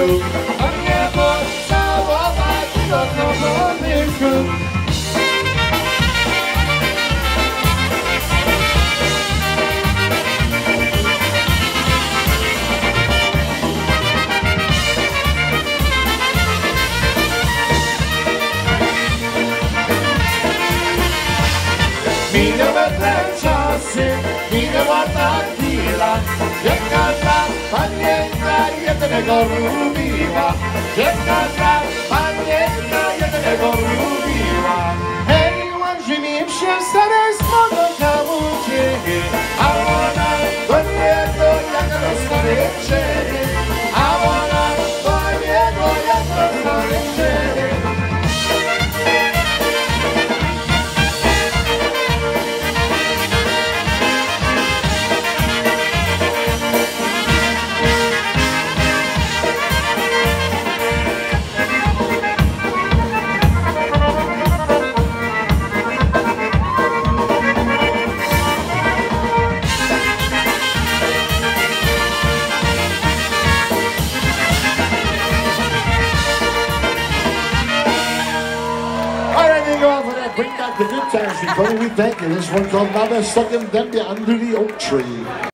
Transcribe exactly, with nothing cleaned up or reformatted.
kruk, a niebo całować do nowy kruk. Minęły te czasy, minęła ta chwila, jak każda panienka jednego lubiła, jak każda panienka jednego lubiła. Hej, łączyli się stare z młodą kałucie, a ona do niego jak rozkoryczy, a ona do niego jak rozkoryczy. Bring back the good times, everybody. We thank you. This one called Mama Stuck in Denby Under the Oak Tree.